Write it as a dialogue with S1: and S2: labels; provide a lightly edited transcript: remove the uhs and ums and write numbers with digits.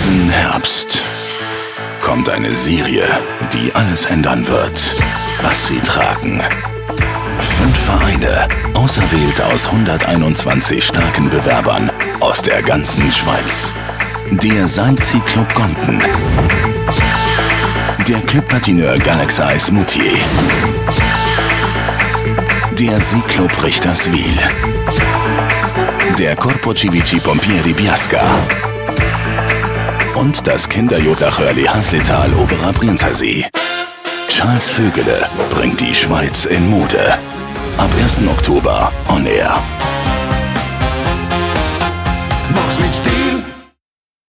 S1: Diesen Herbst kommt eine Serie, die alles ändern wird, was sie tragen. 5 Vereine, auserwählt aus 121 starken Bewerbern aus der ganzen Schweiz. Der Saint-Cy-Club Gonten, der Club Patineur Galaxeis Moutier, der Ski-Club Richterswil, der Corpo Civici Pompieri Biasca und das Kinderjodlerchörli Haslital Oberer Brienzersee. Charles Vögele bringt die Schweiz in Mode. Ab 1. Oktober on air.
S2: Mach's mit Stil.